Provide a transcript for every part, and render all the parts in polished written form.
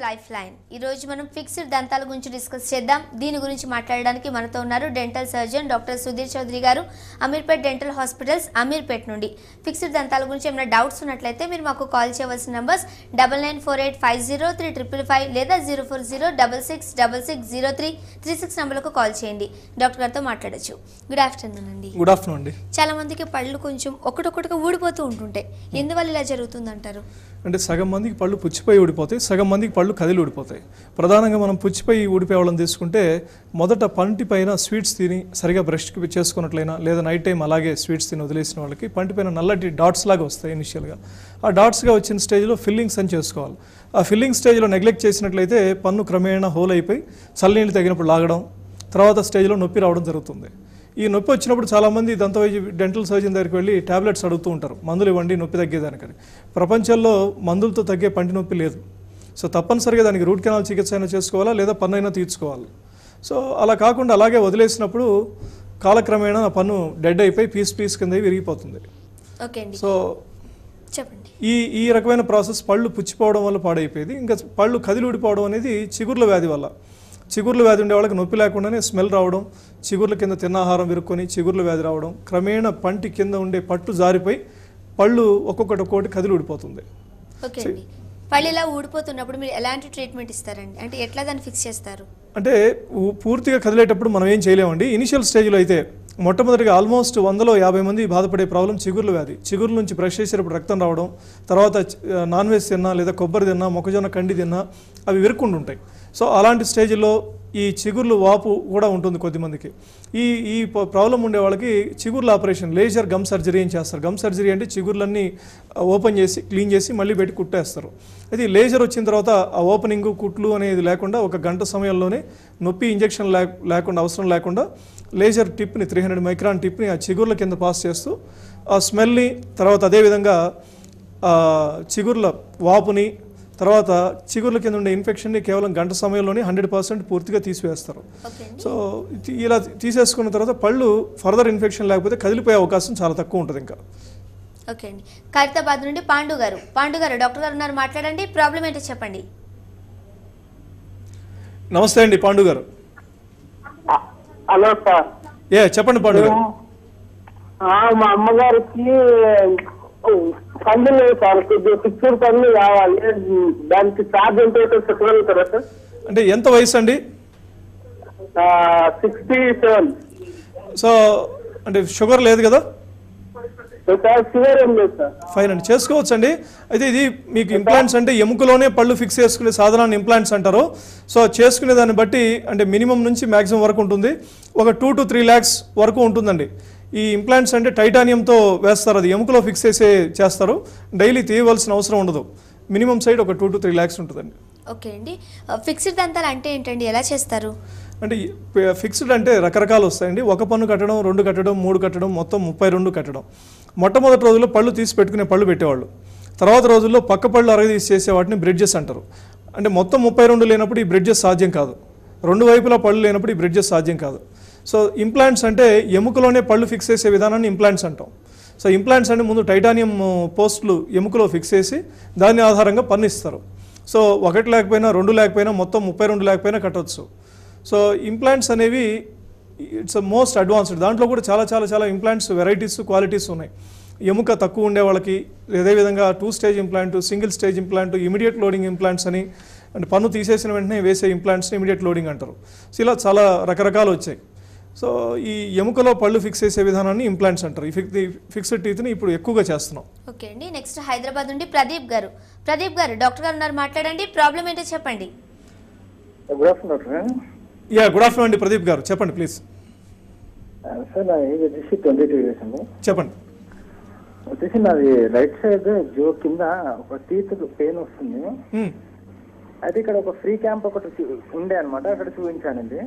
Life line ఈ రోజు మనం ఫిక్స్డ్ దంతాల గురించి డిస్కస్ చేద్దాం. దీని గురించి మాట్లాడడానికి మనతో ఉన్నారు dental surgeon doctor Sudhir Chaudhary గారు, అమీర్పేట్ డెంటల్ హాస్పిటల్స్ అమీర్పేట్ నుండి. ఫిక్స్డ్ దంతాల గురించి ఏమైనా డౌట్స్ ఉన్నట్లయితే మీరు మాకు కాల్ చేయవలసిన నంబర్స్ 9948503555 లేదా 0406660336 నంబర్లకు కాల్ చేయండి. డాక్టర్ గారితో మాట్లాడొచ్చు. గుడ్ ఆఫ్టర్నూన్ అండి. గుడ్ ఆఫ్టర్నూన్ అండి. చాలా మందికి పళ్ళు కొంచెం ఒకటొకటిగా ఊడిపోతూ ఉంటుంటాయి. ఎందువల్ల ఇలా జరుగుతుంది అంటారు? అంటే సగం మందికి పళ్ళు పుచ్చిపోయి ఊడిపోతాయి, సగం మందికి పళ్ళు కదిలి ఊడిపోతాయి. ప్రధానంగా మనం పుచ్చిపోయి ఊడిపోయే వాళ్ళని తీసుకుంటే మొదట పంటి పైన స్వీట్స్ తిని సరిగా బ్రష్ చేసుకున్నట్లయినా లేదా నైట్ టైం అలాగే స్వీట్స్ తిని వదిలేసిన వాళ్ళకి పంటి పైన నల్లటి డాట్స్ లాగా వస్తాయి ఇనిషియల్గా. ఆ డాట్స్గా వచ్చిన స్టేజ్లో ఫిల్లింగ్స్ అని చేసుకోవాలి. ఆ ఫిల్లింగ్ స్టేజ్లో నెగ్లెక్ట్ చేసినట్లయితే పన్ను క్రమేణా హోల్ అయిపోయి చల్లనీళ్ళు తగినప్పుడు లాగడం, తర్వాత స్టేజ్లో నొప్పి రావడం జరుగుతుంది. ఈ నొప్పి వచ్చినప్పుడు చాలామంది దంతవైద్య డెంటల్ సర్జన్ దగ్గరికి వెళ్ళి ట్యాబ్లెట్స్ అడుగుతూ ఉంటారు, మందులు ఇవ్వండి నొప్పి తగ్గేదానికని. ప్రపంచంలో మందులతో తగ్గే పంటి నొప్పి లేదు. సో తప్పనిసరిగా దానికి రూట్ కెనాల్ చికిత్స అయినా చేసుకోవాలా లేదా పన్ను అయినా తీర్చుకోవాలి. సో అలా కాకుండా అలాగే వదిలేసినప్పుడు కాలక్రమేణా ఆ పన్ను డెడ్ అయిపోయి పీస్ కింద విరిగిపోతుంది. ఓకే అండి, సో చెప్పండి. ఈ రకమైన ప్రాసెస్ పళ్ళు పుచ్చిపోవడం వల్ల పాడైపోయేది. ఇంకా పళ్ళు కదిలి ఊడిపోవడం అనేది చిగుర్ల వ్యాధి వల్ల. చిగుర్ల వ్యాధి ఉండే వాళ్ళకి నొప్పి లేకుండానే స్మెల్ రావడం, చిగుర్ల కింద తిన్న ఆహారం విరుక్కొని చిగుర్ల వ్యాధి రావడం, క్రమేణా పంటి కింద ఉండే పట్టు జారిపోయి పళ్ళు ఒక్కొక్కటి కదిలి ఊడిపోతుంది. ఓకే అండి, పళ్ళు ఇలా ఊడిపోతున్నప్పుడు మీరు ఎలాంటి ట్రీట్మెంట్ ఇస్తారండి? అంటే ఎట్లా దాన్ని ఫిక్స్ చేస్తారు? అంటే పూర్తిగా కదిలేటప్పుడు మనం ఏం చేయలేమండి. ఇనిషియల్ స్టేజ్లో అయితే మొట్టమొదటిగా ఆల్మోస్ట్ 100లో 50 మంది బాధపడే ప్రాబ్లం చిగుర్ల వ్యాధి. చిగుర్ల నుంచి బ్రష్ చేసేటప్పుడు రక్తం రావడం, తర్వాత నాన్ వెజ్ తిన్నా లేదా కొబ్బరి తిన్నా మొక్కజొన్న కండి తిన్నా అవి విరుక్కుంటుంటాయి. సో అలాంటి స్టేజ్లో ఈ చిగుర్లు వాపు కూడా ఉంటుంది కొద్దిమందికి. ఈ ప్రాబ్లం ఉండే వాళ్ళకి చిగుర్ల ఆపరేషన్, లేజర్ గమ్ సర్జరీ అని చేస్తారు. గమ్ సర్జరీ అంటే చిగుర్లన్నీ ఓపెన్ చేసి క్లీన్ చేసి మళ్ళీ పెట్టి కుట్టేస్తారు. అయితే లేజర్ వచ్చిన తర్వాత ఆ ఓపెనింగ్ కుట్లు అనేది లేకుండా 1 గంట సమయంలోనే నొప్పి ఇంజెక్షన్ లేకుండా అవసరం లేకుండా లేజర్ టిప్ని 300 మైక్రాన్ టిప్ని ఆ చిగుర్ల కింద పాస్ చేస్తూ ఆ స్మెల్ని, తర్వాత అదేవిధంగా చిగుర్ల వాపుని, తర్వాత చిగుర్ల కింద ఉండే ఇన్ఫెక్షన్ని కేవలం గంట సమయంలోనే 100% పూర్తిగా తీసివేస్తారు. సో ఇలా తీసేసుకున్న తర్వాత పళ్ళు ఫర్దర్ ఇన్ఫెక్షన్ లేకపోతే కదిలిపోయే అవకాశం చాలా తక్కువ ఉంటుంది ఇంకా. ఓకే అండి, ఖైరతాబాద్ నుండి పాండు గారు డాక్టర్ గారు ఉన్నారు, మాట్లాడండి. ప్రాబ్లం ఏంటో చెప్పండి. నమస్తే అండి పాండు గారు. Hello sir. చెప్పండి పాండు గారు. మా అమ్మగారికి పన్ను లేదు సార్, ఫిక్స్డ్ పన్ను కావాలి. దానికి ఛార్జ్ ఎంత చెప్పగలుగుతారా సార్? అంటే ఎంత వయసు అండి? 67. సో అంటే షుగర్ లేదు కదా? షుగర్ ఏం లేదు సార్. ఫైన్ అండి, చేసుకోవచ్చు అండి. అయితే ఇది మీకు ఇంప్లాంట్స్ అంటే ఎముకలోనే పళ్ళు ఫిక్స్ చేసుకునే సాధనాన్ని ఇంప్లాంట్స్ అంటారు. సో చేసుకునే దాన్ని బట్టి అంటే మినిమం నుంచి మ్యాక్సిమం వరకు ఉంటుంది. ఒక 2 to 3 lakhs వరకు ఉంటుందండి. ఈ ఇంప్లాంట్స్ అంటే టైటానియంతో వేస్తారు, అది ఎముకలో ఫిక్స్ చేస్తారు. డైలీ తీయవలసిన అవసరం ఉండదు. మినిమం సైడ్ ఒక 2 to 3 lakhs ఉంటుందండి. ఓకే అండి, ఫిక్స్డ్ దంతాలు అంటే ఏంటండి, ఎలా చేస్తారు? అంటే ఫిక్స్డ్ అంటే రకరకాలు వస్తాయండి. 1 పన్ను కట్టడం, 2 కట్టడం, 3 కట్టడం, మొత్తం 32 కట్టడం. మొట్టమొదటి రోజుల్లో పళ్ళు తీసి పెట్టుకునే పళ్ళు పెట్టేవాళ్ళు. తర్వాత రోజుల్లో పక్క పళ్ళు అరగదీసి చేసే వాటిని బ్రిడ్జెస్ అంటారు. అంటే మొత్తం 32 లేనప్పుడు ఈ బ్రిడ్జెస్ సాధ్యం కాదు. 2 వైపులా పళ్ళు లేనప్పుడు ఈ బ్రిడ్జెస్ సాధ్యం కాదు. సో ఇంప్లాంట్స్ అంటే ఎముకలోనే పళ్ళు ఫిక్స్ చేసే విధానాన్ని ఇంప్లాంట్స్ అంటాం. సో ఇంప్లాంట్స్ అంటే ముందు టైటానియం పోస్టులు ఎముకలో ఫిక్స్ చేసి దాని ఆధారంగా పన్ను ఇస్తారు. సో 1 లేకపోయినా 2 లేకపోయినా మొత్తం 32 లేకపోయినా కట్టవచ్చు. సో ఇంప్లాంట్స్ అనేవి ఇట్స్ మోస్ట్ అడ్వాన్స్డ్. దాంట్లో కూడా చాలా ఇంప్లాంట్స్ వెరైటీస్ క్వాలిటీస్ ఉన్నాయి. ఎముక తక్కువ ఉండే వాళ్ళకి అదేవిధంగా 2 stage implant, single stage implant, immediate loading implants అని, అంటే పన్ను తీసేసిన వెంటనే వేసే ఇంప్లాంట్స్ని ఇమీడియట్ లోడింగ్ అంటారు. సో ఇలా చాలా రకరకాలు వచ్చాయి. సో ఈ ఎముకలో పళ్ళు ఫిక్స్ చేసే విధానాన్ని ఇంప్లాంట్స్ అంటారు. ఈ ఫిక్స్డ్ టీత్ని ఇప్పుడు ఎక్కువగా చేస్తున్నాం. ఓకే అండి, నెక్స్ట్ హైదరాబాద్ నుండి ప్రదీప్ గారు డాక్టర్ గారు ఉన్నారు, మాట్లాడండి. ప్రాబ్లం ఏంటో చెప్పండి. Good afternoon. గుడ్ ఆఫ్టర్నూన్ అండి ప్రదీప్ గారు, చెప్పండి ప్లీజ్. సార్ నా ఏజ్ వచ్చేసి 22 years అండి. చెప్పండి. వచ్చేసి నాది రైట్ సైడ్ జో కింద ఒక టీత్ పెయిన్ వస్తుంది. అయితే ఇక్కడ ఒక ఫ్రీ క్యాంప్ ఒకటి ఉండే అనమాట, అక్కడ చూపించానండి.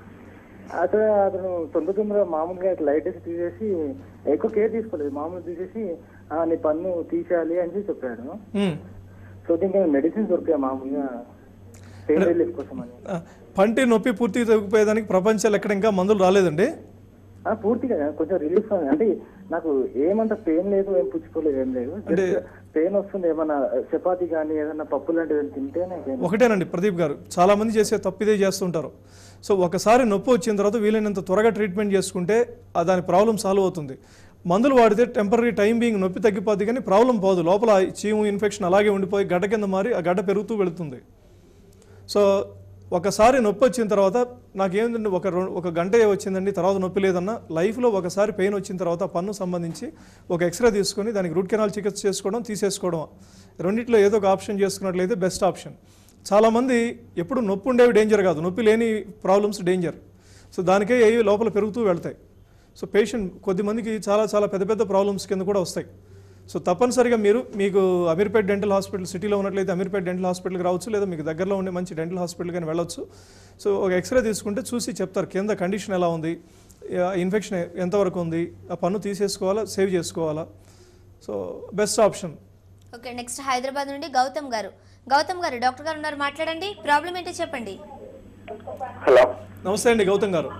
అతను తొందరగా మామూలుగా లైట్ వేసి తీసేసి, ఎక్కువ కేర్ తీసుకోలేదు, మామూలుగా తీసేసి నీ పన్ను తీసేయాలి అని చెప్పాడు. సో దీనికి మెడిసిన్స్ దొరికాయి మామూలుగా పెయిన్ రిలీఫ్ కోసం అని. పంటి నొప్పి పూర్తిగా తగ్గిపోయేదానికి ప్రపంచాలు ఎక్కడ ఇంకా మందులు రాలేదండి. పూర్తిగా కొంచెం రిలీఫ్ అంటే నాకు ఏమంత పెయిన్ లేదు, ఏం పుచ్చుకోలేదు, ఏం లేదు. అంటే పెయిన్ వస్తుంది, ఏమన్నా చపాతి కానీ ఏదైనా పప్పు లాంటిది తింటేనే pain. ఒకటేనండి ప్రదీప్ గారు, చాలామంది చేసే తప్పు ఇదే చేస్తుంటారు. సో ఒకసారి నొప్పి వచ్చిన తర్వాత వీలైనంత త్వరగా ట్రీట్మెంట్ చేసుకుంటే దాని ప్రాబ్లం సాల్వ్ అవుతుంది. మందులు వాడితే టెంపరీ టైం బీయింగ్ నొప్పి తగ్గిపోద్ది కానీ ప్రాబ్లం పోదు. లోపల చీము ఇన్ఫెక్షన్ అలాగే ఉండిపోయి గడ్డ కింద మారి ఆ గడ్డ పెరుగుతూ వెళుతుంది. సో ఒకసారి నొప్పి వచ్చిన తర్వాత నాకేంటంటే ఒక గంట వచ్చిందండి తర్వాత నొప్పి లేదన్నా, లైఫ్లో ఒకసారి పెయిన్ వచ్చిన తర్వాత పన్ను సంబంధించి ఒక ఎక్స్రే తీసుకొని దానికి రూట్ కెనాల్ చికిత్స చేసుకోవడం తీసేసుకోవడం, రెండిట్లో ఏదో ఒక ఆప్షన్ చేసుకున్నట్లయితే బెస్ట్ ఆప్షన్. చాలామంది ఎప్పుడు నొప్పి ఉండేవి డేంజర్ కాదు, నొప్పి లేని ప్రాబ్లమ్స్ డేంజర్. సో దానికే ఏవి లోపల పెరుగుతూ వెళ్తాయి. సో పేషెంట్ కొద్దిమందికి చాలా చాలా పెద్ద పెద్ద ప్రాబ్లమ్స్ కింద కూడా వస్తాయి. సో తప్పనిసరిగా మీకు అమీర్పేట్ డెంటల్ హాస్పిటల్ సిటీలో ఉన్నట్లయితే అమీర్పేట్ డెంటల్ హాస్పిటల్కి రావచ్చు, లేదా మీకు దగ్గరలో ఉండే మంచి డెంటల్ హాస్పిటల్ కానీ వెళ్ళొచ్చు. సో ఒక ఎక్స్రే తీసుకుంటే చూసి చెప్తారు కింద కండిషన్ ఎలా ఉంది, ఇన్ఫెక్షన్ ఎంతవరకు ఉంది, ఆ పన్ను తీసేసుకోవాలా సేవ్ చేసుకోవాలా. So best option. Okay, next Hyderabad నుండి గౌతమ్ గారు. గౌతమ్ గారు, డాక్టర్ గారు ఉన్నారు, మాట్లాడండి. ప్రాబ్లం ఏంటో చెప్పండి. హలో, నమస్తే అండి గౌతమ్ గారు.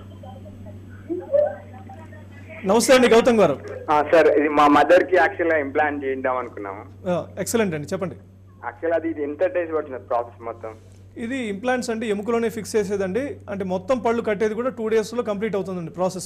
నమస్తే అండి గౌతమ్ గారు. సార్ ఇది మా మదర్ కి యాక్చువల్గా ఇంప్లాంట్ చేద్దాం అనుకున్నాము. ఎక్సలెంట్ అండి, చెప్పండి. యాక్చువల్ అది ఎంత డేస్ పడుతుంది ప్రాసెస్ మొత్తం? ఇది ఇంప్లాంట్స్ అంటే ఎముకలోనే ఫిక్స్ చేసేదండి. అంటే మొత్తం పళ్ళు కట్టేది కూడా 2 daysలో కంప్లీట్ అవుతుందండి ప్రాసెస్.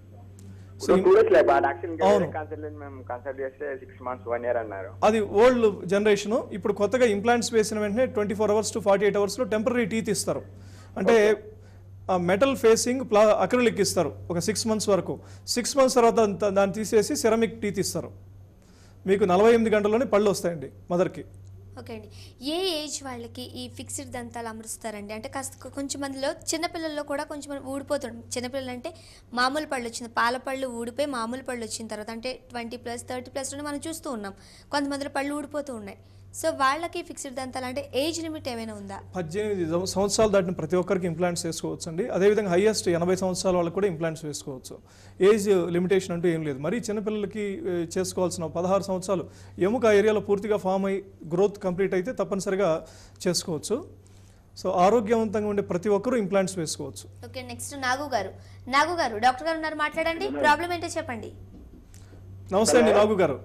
కన్సల్ట్ చేస్తే 6 months 1 year అన్నారు. అది ఓల్డ్ జనరేషన్. ఇప్పుడు కొత్తగా ఇంప్లాంట్స్ వేసిన వెంటనే 24 hours to 48 hours temporary teeth ఇస్తారు. అంటే మెటల్ ఫేసింగ్ అక్రిలిక్ ఇస్తారు ఒక 6 months వరకు. 6 months తర్వాత దాన్ని తీసేసి సెరామిక్ టీత్ ఇస్తారు. మీకు 48 గంటల్లోనే పళ్ళు వస్తాయండి మదర్కి. ఓకే అండి, ఏ ఏజ్ వాళ్ళకి ఈ ఫిక్స్డ్ దంతాలు అమరుస్తారండి? అంటే కాస్త కొంచెం మందిలో చిన్నపిల్లల్లో కూడా కొంచెం ఊడిపోతుంది. చిన్నపిల్లలు అంటే మామూలు పళ్ళు వచ్చింది, పాల పళ్ళు ఊడిపోయి మామూలు పళ్ళు వచ్చిన తర్వాత అంటే 20+, 30+ మనం చూస్తూ ఉన్నాం. కొంతమందిలో పళ్ళు ఊడిపోతూ ఉన్నాయి. సో వాళ్ళకి ఫిక్స్డ్ దంతాలు అంటే ఏజ్ లిమిట్ ఏమైనా ఉందా? 18 సంవత్సరాలు దాటిన ప్రతి ఒక్కరికి ఇంప్లాంట్స్ వేసుకోవచ్చు అండి. అదేవిధంగా హైయెస్ట్ 80 సంవత్సరాల వాళ్ళకి కూడా ఇంప్లాంట్స్ వేసుకోవచ్చు. ఏజ్ లిమిటేషన్ అంటూ ఏం లేదు. మరి చిన్నపిల్లలకి చేసుకోవాల్సిన 16 సంవత్సరాలు ఎముక ఏరియాలో పూర్తిగా ఫామ్ అయ్యి గ్రోత్ కంప్లీట్ అయితే తప్పనిసరిగా చేసుకోవచ్చు. సో ఆరోగ్యవంతంగా ఉండే ప్రతి ఒక్కరూ ఇంప్లాంట్స్ వేసుకోవచ్చు. ఓకే, నెక్స్ట్ నాగు గారు. నాగు గారు, డాక్టర్ గారు ఉన్నారు, మాట్లాడండి. ప్రాబ్లం ఏంటో చెప్పండి. నమస్తే అండి నాగు గారు.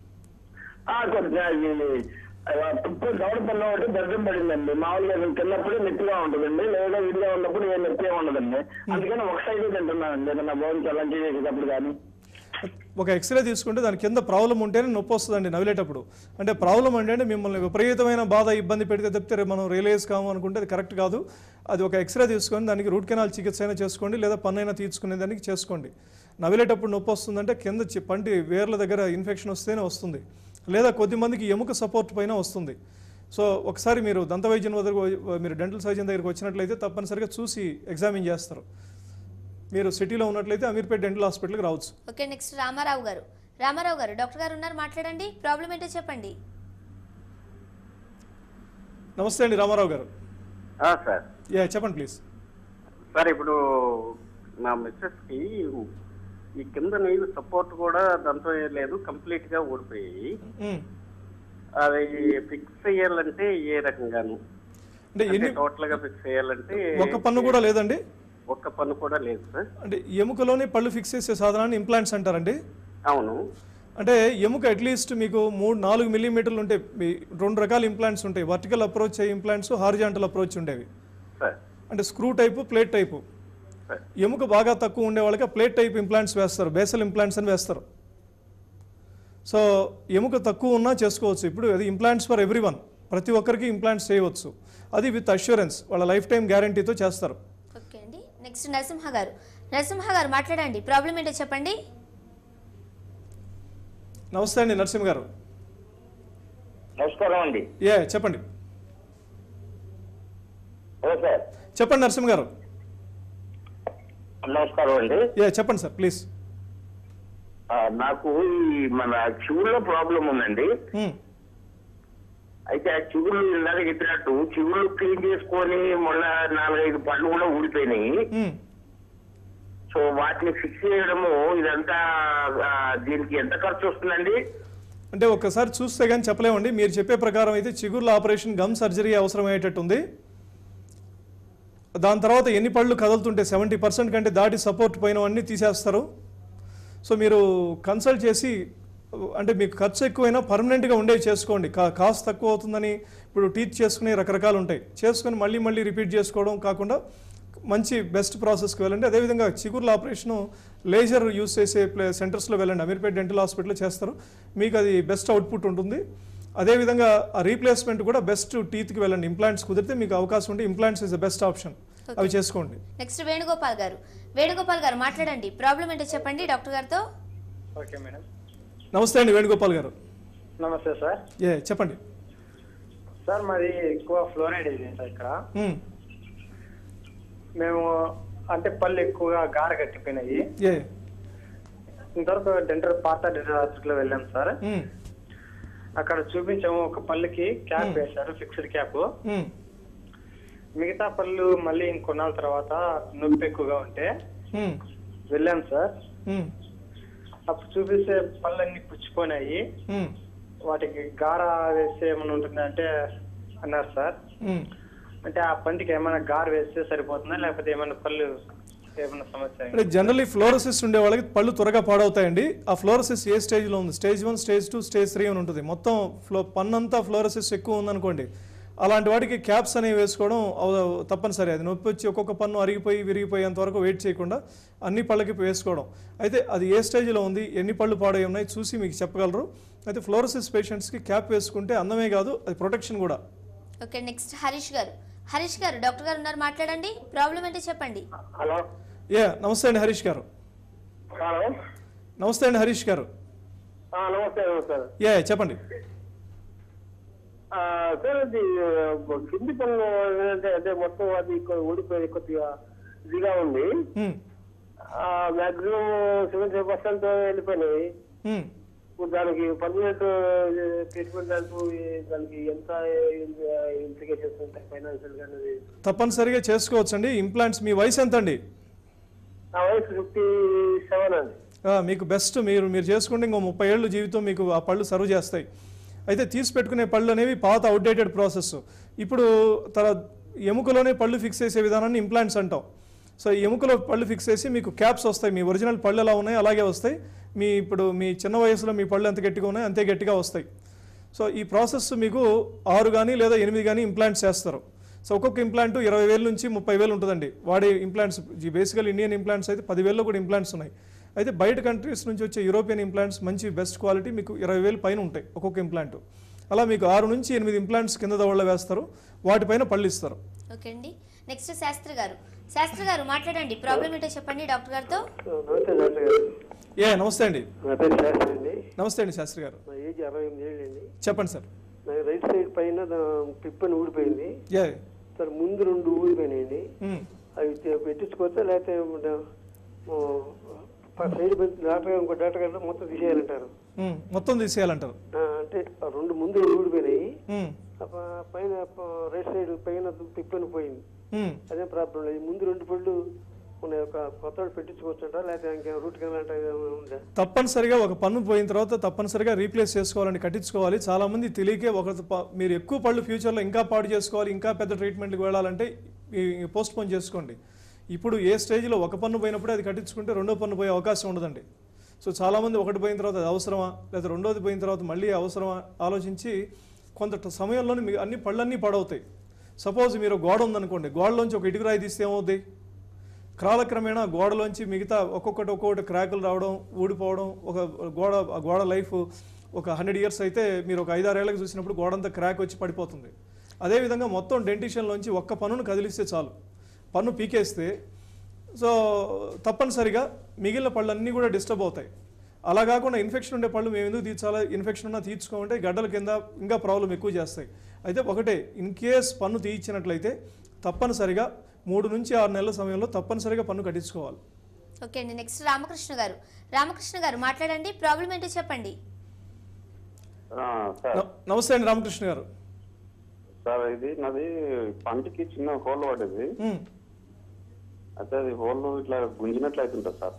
తుప్పు దవడపల్లో ఒకటి దర్శనం పడిందండి. మామూలుగా తిన్నప్పుడు నొప్పిగా ఉంటుందండి, లేదా ఇదిగా ఉన్నప్పుడు ఏ నొప్పి ఉండదండి. అందుకని ఒక సైడ్ తింటున్నానండి, ఏదన్నా బోన్స్ అలాంటి చేసేటప్పుడు కానీ. ఒక ఎక్స్రే తీసుకుంటే దాని కింద ప్రాబ్లం ఉంటేనే నొప్పి వస్తుందండి నవ్వేటప్పుడు. అంటే ప్రాబ్లం అంటే మిమ్మల్ని విపరీతమైన బాధ ఇబ్బంది పెడితే తప్పితే మనం రియలైజ్ కాము అనుకుంటే అది కరెక్ట్ కాదు. అది ఒక ఎక్స్రే తీసుకొని దానికి రూట్ కెనాల్ చికిత్స అయినా చేసుకోండి, లేదా పన్నైనా తీర్చుకునే దానికి చేసుకోండి. నవ్వేటప్పుడు నొప్పి వస్తుందంటే కింద పంటి వేర్ల దగ్గర ఇన్ఫెక్షన్ వస్తేనే వస్తుంది, లేదా కొద్దిమందికి ఎముక సపోర్ట్ పైన వస్తుంది. సో ఒకసారి మీరు దంతవైద్యం వద్దకు మీరు డెంటల్ సర్జన్ దగ్గరికి వచ్చినట్లయితే తప్పనిసరిగా చూసి ఎగ్జామిన్ చేస్తారు. మీరు సిటీలో ఉన్నట్లయితే అమీర్పేట్ డెంటల్ హాస్పిటల్కి రావచ్చు. ఓకే, నెక్స్ట్ రామారావు గారు. రామారావు గారు, డాక్టర్ గారు ఉన్నారు, మాట్లాడండి. ప్రాబ్లం ఏంటో చెప్పండి. నమస్తే అండి రామారావు గారు. సార్ చెప్పండి ప్లీజ్. సార్ ఇప్పుడు నా మిస్సెస్ కి ఈ కింద నీళ్ళు సపోర్ట్ కూడా దాంతో లేదు, కంప్లీట్ గా ఊడిపోయి అది ఫిక్స్ చేయాలంటే ఏ రకంగాను అంటే టోటల్ గా ఫిక్స్ చేయాలంటే ఒక పన్ను కూడా లేదండి? ఒక్క పన్ను కూడా లేదు సార్. అంటే ఎముకలోనే పళ్ళు ఫిక్స్ చేసే సాధనాన్ని ఇంప్లాంట్స్ అంటారండి. అవును. అంటే ఎముక అట్లీస్ట్ మీకు 3-4 మిల్లీమీటర్లు ఉంటాయి. 2 రకాల ఇంప్లాంట్స్ ఉంటాయి, వర్టికల్ అప్రోచ్ అయ్యే ఇంప్లాంట్స్, హారిజాంటల్ అప్రోచ్ ఉండేవి. అంటే స్క్రూ టైపు, ప్లేట్ టైపు. ఎముక బాగా తక్కువ ఉండే వాళ్ళకి ప్లేట్ టైప్ ఇంప్లాంట్స్ వేస్తారు, బేసల్ ఇంప్లాంట్స్ అని వేస్తారు. సో ఎముక తక్కువ ఉన్నా చేసుకోవచ్చు. ఇప్పుడు అది ఇంప్లాంట్స్ ఫర్ ఎవ్రీవన్, ప్రతి ఒక్కరికి ఇంప్లాంట్స్ చేయవచ్చు. అది విత్ అష్యూరెన్స్, వాళ్ళ లైఫ్ టైం గ్యారంటీతో చేస్తారు. ఓకే అండి, నెక్స్ట్ నరసింహ గారు. నరసింహ గారు, మాట్లాడండి. ప్రాబ్లం ఏంటో చెప్పండి. నమస్తే అండి నరసింహ గారు. నమస్కారం అండి. చెప్పండి. చెప్పండి నరసింహ గారు. నమస్కారం అండి. చెప్పండి సార్ ప్లీజ్. నాకు ఈ మన చెవుల్లో ప్రాబ్లం ఉందండి. అయితే ఆ చెవులు ఇందాక చెప్పినట్టు చెవులు క్లీన్ చేసుకొని మొన్న 4-5 పళ్ళు కూడా ఊడిపోయినాయి. సో వాటిని ఫిక్స్ చేయడము ఇదంతా దీనికి ఎంత ఖర్చు వస్తుందండి? అంటే ఒక్కసారి చూస్తే కానీ చెప్పలేమండి. మీరు చెప్పే ప్రకారం అయితే చిగుర్ల ఆపరేషన్, గమ్ సర్జరీ అవసరమయ్యేటట్టుంది. దాని తర్వాత ఎన్ని పళ్ళు కదులుతుంటే 70% కంటే దాటి సపోర్ట్ పోయినవన్నీ తీసేస్తారు. సో మీరు కన్సల్ట్ చేసి అంటే మీకు ఖర్చు ఎక్కువైనా పర్మనెంట్గా ఉండేవి చేసుకోండి. కాస్ట్ తక్కువ అవుతుందని ఇప్పుడు టీత్ చేసుకునే రకరకాలు ఉంటాయి, చేసుకొని మళ్ళీ మళ్ళీ రిపీట్ చేసుకోవడం కాకుండా మంచి బెస్ట్ ప్రాసెస్కి వెళ్ళండి. అదేవిధంగా చిగుర్ల ఆపరేషను లేజర్ యూస్ చేసే సెంటర్స్లో వెళ్ళండి. అమీర్పేట్ డెంటల్ హాస్పిటల్లో చేస్తారు, మీకు అది బెస్ట్ అవుట్పుట్ ఉంటుంది. అదేవిధంగా ఆ రీప్లేస్మెంట్ కూడా బెస్ట్ టీత్కి వెళ్ళండి. ఇంప్లాంట్స్ కుదిరితే మీకు అవకాశం ఉంటే implants is the best option, అవి చేసుకోండి. నెక్స్ట్ వేణుగోపాల్ గారు మాట్లాడండి, ప్రాబ్లం ఏంటో చెప్పండి డాక్టర్ గారితో. Okay madam. నమస్తే అండి వేణుగోపాల్ గారు. నమస్తే సార్. చెప్పండి సార్ మాది ఎక్కువ ఫ్లోరైడ్ ఇది సార్. ఇక్కడ మేము అంటే పళ్ళు ఎక్కువగా గార కట్టిపోయినాయి. ఇంతవరకు పాత డెంటల్ హాస్పిటల్ వెళ్ళాం సార్. అక్కడ చూపించాము, ఒక పళ్ళుకి క్యాప్ వేశారు, ఫిక్స్డ్ క్యాప్. మిగతా పళ్ళు మళ్ళీ ఇంకొన్నాళ్ళ తర్వాత నొప్పి ఎక్కువగా ఉంటే వెళ్ళాం సార్. అప్పుడు చూపిస్తే పళ్ళన్నీ పుచ్చిపోయినాయి, వాటికి గార వేస్తే ఏమైనా ఉంటుందా అంటే అన్నారు సార్. అంటే ఆ పంటికి ఏమైనా గార వేస్తే సరిపోతుందా, లేకపోతే ఏమైనా పళ్ళు ఏమైనా సమస్య? అంటే జనరల్లీ ఫ్లోరోసిస్ ఉండే వాళ్ళకి పళ్ళు త్వరగా పాడవుతాయండి. ఆ ఫ్లోరోసిస్ ఏ స్టేజ్లో ఉంది, స్టేజ్ 1, స్టేజ్ 2, స్టేజ్ 3 అని ఉంటుంది. మొత్తం పన్నంతా ఫ్లోరోసిస్ ఎక్కువ ఉందనుకోండి, అలాంటి వాటికి క్యాప్స్ అనేవి వేసుకోవడం తప్పనిసరి. అది నొప్పి వచ్చి ఒక్కొక్క పన్ను అరిగిపోయి విరిగిపోయేంత వరకు వెయిట్ చేయకుండా అన్ని పళ్ళకి వేసుకోవడం. అయితే అది ఏ స్టేజ్లో ఉంది, ఎన్ని పళ్ళు పాడై ఉన్నాయి చూసి మీకు చెప్పగలరు. అయితే ఫ్లోరోసిస్ పేషెంట్స్కి క్యాప్ వేసుకుంటే అందమే కాదు, అది ప్రొటెక్షన్ కూడా. ఓకే, నెక్స్ట్ హరీష్ గారు డాక్టర్ గారు ఉన్నారు, మాట్లాడండి, ప్రాబ్లం ఏంటో చెప్పండి. హలో. నమస్తే అండి హరీష్ గారు. హలో. నమస్తే అండి హరీష్ గారు. నమస్తే. చెప్పండి సార్, అది కింది పనులు అంటే మొత్తం అది ఊడిపోయి కొద్దిగా ఇదిగా ఉంది. మాక్సిమం 75% వెళ్ళిపోయినాయి. దానికి పర్మనెంట్ ట్రీట్మెంట్ అంటూ దానికి ఎంత ఇంప్లికేషన్స్ ఉంటాయి ఫైనాన్షియల్ గా? తప్పనిసరిగా చేసుకోవచ్చండి. ఇంప్లాంట్స్, మీ వయసు ఎంత అండి? నా వయసు 57 అండి. మీకు బెస్ట్, మీరు చేసుకుంటే ఇంకో 30 ఏళ్ళు జీవితం మీకు ఆ పళ్ళు సర్వ్ చేస్తాయి. అయితే తీసి పెట్టుకునే పళ్ళు అనేవి పాత అవుట్డేటెడ్ ప్రాసెస్. ఇప్పుడు ఎముకలోనే పళ్ళు ఫిక్స్ చేసే విధానాన్ని ఇంప్లాంట్స్ అంటాం. సో ఎముకలో పళ్ళు ఫిక్స్ చేసి మీకు క్యాప్స్ వస్తాయి. మీ ఒరిజినల్ పళ్ళు ఎలా ఉన్నాయి అలాగే వస్తాయి. మీ చిన్న వయసులో మీ పళ్ళు ఎంత గట్టిగా ఉన్నాయి అంతే గట్టిగా వస్తాయి. సో ఈ ప్రాసెస్ మీకు 6 కానీ లేదా 8 కానీ ఇంప్లాంట్స్ చేస్తారు. సో ఒక్కొక్క ఇంప్లాంట్ 20,000 నుంచి 30,000 ఉంటుందండి. వాడే ఇంప్లాంట్స్ బేసికల్ ఇండియన్ ఇంప్లాంట్స్ అయితే 10,000లో కూడా ఇంప్లాంట్స్ ఉన్నాయి. అయితే బయట కంట్రీస్ నుంచి వచ్చే యూరోపియన్ ఇంప్లాంట్స్ మంచి బెస్ట్ క్వాలిటీ మీకు 20,000 పైన ఉంటాయి ఒక్కొక్క ఇంప్లాంట్. అలా మీకు 6 నుంచి 8 ఇంప్లాంట్స్ కింద దవడలో వేస్తారు, వాటిపైన పళ్ళు ఇస్తారు. ఓకే అండి, నెక్స్ట్ శాస్త్రి గారు మాట్లాడండి, ప్రాబ్లం ఏంటో చెప్పండి డాక్టర్ గారితో. నమస్తే అండి. నా పేరు శాస్త్రి అండి. నమస్తే అండి శాస్త్రి గారు. నా ఏజ్ 68 ఏళ్ళు అండి. చెప్పండి సార్. నా రైట్ సైడ్ పైన పిప్పని ఊడిపోయింది సార్. ముందు 2 ఊడిపోయినాయండి. అవి పెట్టించుకోవచ్చా లేకపోతే సైడ్ ఇంకో డాక్టర్ గారు మొత్తం తీసేయాలంటారు? మొత్తం తీసేయాలంటారు. అంటే 2 ముందు ఊడిపోయినాయి, పైన రైట్ సైడ్ పైన పిప్పని పోయింది. అదే ప్రాబ్లం లేదు. ముందు 2 పళ్ళు కొత్త పెట్టించుకోవచ్చా లేకపోతే రూట్ కెనాల్ ఉందా? తప్పనిసరిగా ఒక పన్ను పోయిన తర్వాత తప్పనిసరిగా రీప్లేస్ చేసుకోవాలని కట్టించుకోవాలి. చాలా మంది తెలియకే మీరు ఎక్కువ పళ్ళు ఫ్యూచర్లో ఇంకా పాడు చేసుకోవాలి, ఇంకా పెద్ద ట్రీట్మెంట్కి వెళ్ళాలంటే పోస్ట్ పోన్ చేసుకోండి. ఇప్పుడు ఏ స్టేజ్లో ఒక పన్ను పోయినప్పుడే అది కట్టించుకుంటే రెండో పన్ను పోయే అవకాశం ఉండదండి. సో చాలామంది ఒకటి పోయిన తర్వాత అది అవసరమా లేదా రెండోది పోయిన తర్వాత మళ్ళీ అవసరమా ఆలోచించి కొంత సమయంలోనే మీ అన్ని పళ్ళన్నీ పాడవుతాయి. సపోజ్ మీరు గోడ ఉందనుకోండి, గోడలోంచి ఒక ఇటుకరాయి తీస్తే ఏమవుద్ది? కాలక్రమేణా గోడలోంచి మిగతా ఒక్కొక్కటి క్రాకులు రావడం, ఊడిపోవడం. ఒక గోడ లైఫ్ ఒక 100 years అయితే మీరు ఒక 5-6 ఏళ్ళకి చూసినప్పుడు గోడంతా క్రాక్ వచ్చి పడిపోతుంది. అదేవిధంగా మొత్తం డెంటిషన్లోంచి ఒక్క పన్నును కదిలిస్తే చాలు, పన్ను పీకేస్తే సో తప్పనిసరిగా మిగిలిన పళ్ళన్నీ కూడా డిస్టర్బ్ అవుతాయి. అలా కాకుండా ఇన్ఫెక్షన్ ఉండే పళ్ళు మేము ఎందుకు తీర్చాలా, ఇన్ఫెక్షన్ ఉన్నా తీర్చుకోమంటే గడ్డల కింద ఇంకా ప్రాబ్లం ఎక్కువ చేస్తాయి. అయితే ఒకటే, ఇన్ కేస్ పన్ను తీయించినట్లయితే తప్పనిసరిగా 3 నుంచి 6 నెలల సమయంలో తప్పనిసరిగా పన్ను కట్టించుకోవాలి. ఓకే అండి, నెక్స్ట్ రామకృష్ణ గారు మాట్లాడండి, ప్రాబ్లం ఏంటో చెప్పండి. నమస్తే అండి రామకృష్ణ గారు. సార్, ఇది నాది పంటికి చిన్న హోల్ పడ్డది. అయితే అది హోల్ ఇట్లా గుంజినట్లు అవుతుంటుంది సార్,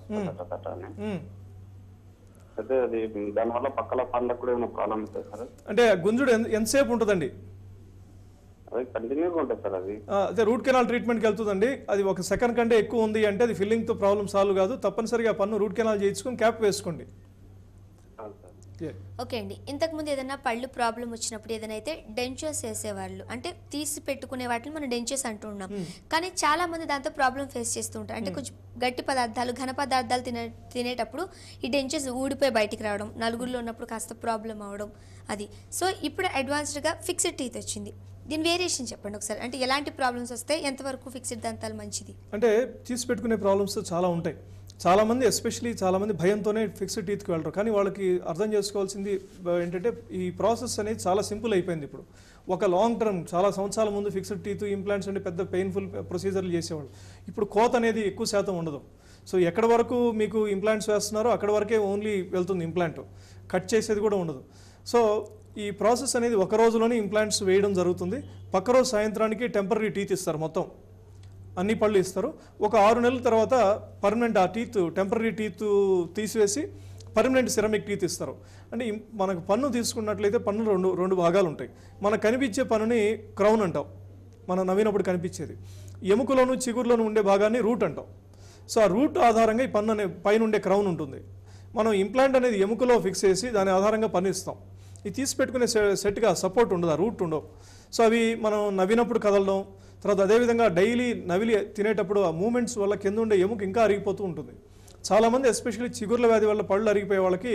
అయితే అది దానివల్ల పక్కల పండ్లకు కూడా ఏమైనా ప్రాబ్లం ఉంటుంది సార్? అంటే గుంజుడు ఎంతసేపు ఉంటుందండి? అది కంటిన్యూగా ఉంటుంది సార్. అది అదే రూట్ కెనాల్ ట్రీట్మెంట్కి వెళ్తుందండి. అది 1 సెకండ్ కంటే ఎక్కువ ఉంది అంటే అది ఫిల్లింగ్తో ప్రాబ్లం సాల్వ్ కాదు. తప్పనిసరిగా పన్ను రూట్ కెనాల్ చేయించుకొని క్యాప్ వేసుకోండి. ఓకే అండి, ఇంతకుముందు ఏదైనా పళ్ళు ప్రాబ్లం వచ్చినప్పుడు ఏదైనా అయితే డెంచర్స్ వేసేవాళ్ళు, అంటే తీసి పెట్టుకునే వాటిని మనం డెంచర్స్ అంటూ ఉన్నాం. కానీ చాలా మంది దాంతో ప్రాబ్లం ఫేస్ చేస్తూ ఉంటారు. అంటే కొంచెం గట్టి పదార్థాలు, ఘన పదార్థాలు తినేటప్పుడు ఈ డెంచర్స్ ఊడిపోయి బయటికి రావడం, నలుగురిలో ఉన్నప్పుడు కాస్త ప్రాబ్లం అవడం అది. సో ఇప్పుడు అడ్వాన్స్డ్గా ఫిక్స్డ్ టీత్ వచ్చింది. దీని వేరియేషన్ చెప్పండి ఒకసారి. అంటే ఎలాంటి ప్రాబ్లమ్స్ వస్తాయి, ఎంతవరకు ఫిక్స్డ్ దంతాలు మంచిది? అంటే తీసి పెట్టుకునే ప్రాబ్లమ్స్ చాలా ఉంటాయి. చాలామంది ఎస్పెషలీ చాలామంది భయంతోనే ఫిక్స్డ్ టీత్కి వెళ్ళరు. కానీ వాళ్ళకి అర్థం చేసుకోవాల్సింది ఏంటంటే ఈ ప్రాసెస్ అనేది చాలా సింపుల్ అయిపోయింది ఇప్పుడు. ఒక లాంగ్ టర్మ్ చాలా సంవత్సరాల ముందు ఫిక్స్డ్ టీత్ ఇంప్లాంట్స్ అంటే పెద్ద పెయిన్ఫుల్ ప్రొసీజర్లు చేసేవాళ్ళు. ఇప్పుడు కోత అనేది ఎక్కువ శాతం ఉండదు. సో ఎక్కడ వరకు మీకు ఇంప్లాంట్స్ వేస్తున్నారో అక్కడ వరకే ఓన్లీ వెళ్తుంది ఇంప్లాంట్, కట్ చేసేది కూడా ఉండదు. సో ఈ ప్రాసెస్ అనేది ఒక రోజులోనే ఇంప్లాంట్స్ వేయడం జరుగుతుంది. పక్క రోజు సాయంత్రానికి టెంపరీ టీత్ ఇస్తారు, మొత్తం అన్ని పళ్ళు ఇస్తారు. ఒక 6 నెలల తర్వాత పర్మనెంట్ ఆ టీత్ టెంపరీ టీత్ తీసివేసి పర్మనెంట్ సిరమిక్ టీత్ ఇస్తారు. అంటే మనకు పన్ను తీసుకున్నట్లయితే పన్నులు రెండు భాగాలు ఉంటాయి. మనకు కనిపించే పన్నుని క్రౌన్ అంటాం, మనం నవ్వినప్పుడు కనిపించేది. ఎముకలోను చిగురులోను ఉండే భాగాన్ని రూట్ అంటాం. సో ఆ రూట్ ఆధారంగా ఈ పన్ను అనే పైన ఉండే క్రౌన్ ఉంటుంది. మనం ఇంప్లాంట్ అనేది ఎముకలో ఫిక్స్ చేసి దాని ఆధారంగా పన్ను ఇస్తాం. ఇది తీసి పెట్టుకునే సెట్గా సపోర్ట్ ఉండదు, ఆ రూట్ ఉండవు. సో అవి మనం నవ్వినప్పుడు కదలడం, తర్వాత అదేవిధంగా డైలీ నవిలి తినేటప్పుడు ఆ మూమెంట్స్ వల్ల కింద ఉండే ఎముక ఇంకా అరిగిపోతూ ఉంటుంది. చాలామంది ఎస్పెషల్లీ చిగుర్ల వ్యాధి వల్ల పళ్ళు అరిగిపోయే వాళ్ళకి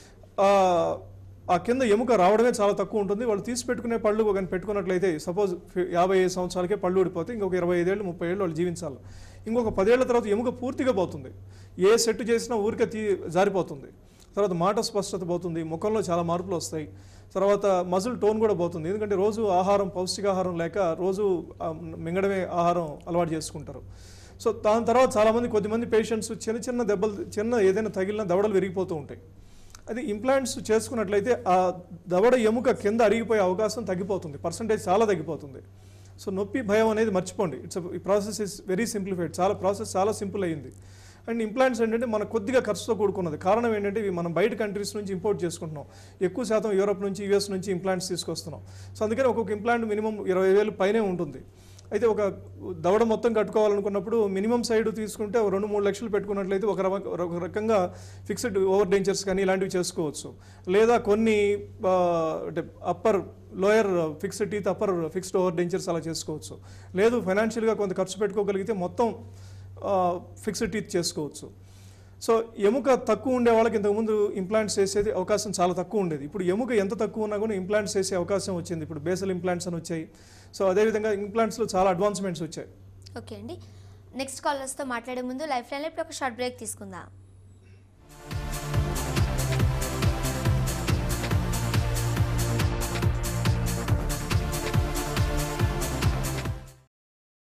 ఆ కింద ఎముక రావడమే చాలా తక్కువ ఉంటుంది. వాళ్ళు తీసి పెట్టుకునే పళ్ళు కానీ పెట్టుకున్నట్లయితే సపోజ్ 55 సంవత్సరాలకే పళ్ళు ఊడిపోతే ఇంకొక 25 ఏళ్ళు 30 ఏళ్ళు వాళ్ళు జీవించాలి. ఇంకొక 10 ఏళ్ల తర్వాత ఎముక పూర్తిగా పోతుంది. ఏ సెట్ చేసినా ఊరికే జారిపోతుంది. తర్వాత మాట స్పష్టత పోతుంది, ముఖంలో చాలా మార్పులు వస్తాయి. తర్వాత మజిల్ టోన్ కూడా పోతుంది. ఎందుకంటే రోజు ఆహారం, పౌష్టికాహారం లేక రోజు మింగడమే ఆహారం అలవాటు చేసుకుంటారు. సో దాని తర్వాత చాలామంది కొద్దిమంది పేషెంట్స్ చిన్న దెబ్బలు, ఏదైనా తగిలిన దవడలు విరిగిపోతూ ఉంటాయి. అది ఇంప్లాంట్స్ చేసుకున్నట్లయితే ఆ దవడ ఎముక కింద అరిగిపోయే అవకాశం తగ్గిపోతుంది, పర్సంటేజ్ చాలా తగ్గిపోతుంది. సో నొప్పి భయం అనేది మర్చిపోండి. ఈ process is very simplified. Process చాలా సింపుల్ అయ్యింది. అండ్ ఇంప్లాంట్స్ ఏంటంటే మనకు కొద్దిగా ఖర్చుతో కూడుకున్నది. కారణం ఏంటంటే ఇవి మనం బయట కంట్రీస్ నుంచి ఇంపోర్ట్ చేసుకుంటున్నాం. ఎక్కువ శాతం యూరోప్ నుంచి, యూఎస్ నుంచి ఇంప్లాంట్స్ తీసుకొస్తున్నాం. సో అందుకని ఒక్కొక్క ఇంప్లాంట్ మినిమం 20,000 పైనే ఉంటుంది. అయితే ఒక దవడ మొత్తం కట్టుకోవాలనుకున్నప్పుడు మినిమం సైడ్ తీసుకుంటే 2-3 లక్షలు పెట్టుకున్నట్లయితే ఒక రకంగా ఫిక్స్డ్ ఓవర్ డెంచర్స్ కానీ ఇలాంటివి చేసుకోవచ్చు. లేదా కొన్ని అంటే upper lower fixed teeth, upper fixed over dentures అలా చేసుకోవచ్చు. లేదు ఫైనాన్షియల్గా కొంత ఖర్చు పెట్టుకోగలిగితే మొత్తం ఫిక్స్డ్ టీత్ చేసుకోవచ్చు. సో ఎముక తక్కువ ఉండే వాళ్ళకి ఇంతకుముందు ఇంప్లాంట్స్ చేసేది అవకాశం చాలా తక్కువ ఉండేది. ఇప్పుడు ఎముక ఎంత తక్కువ ఉన్నా కూడా ఇంప్లాంట్స్ చేసే అవకాశం వచ్చింది. ఇప్పుడు బేసల్ ఇంప్లాంట్స్ అని వచ్చాయి. సో అదేవిధంగా ఇంప్లాంట్స్లో చాలా అడ్వాన్స్మెంట్స్ వచ్చాయి. ఓకే అండి, నెక్స్ట్ కాలర్స్తో మాట్లాడే ముందు లైఫ్ లైన్లో ఇప్పుడు ఒక షార్ట్ బ్రేక్ తీసుకుందాం.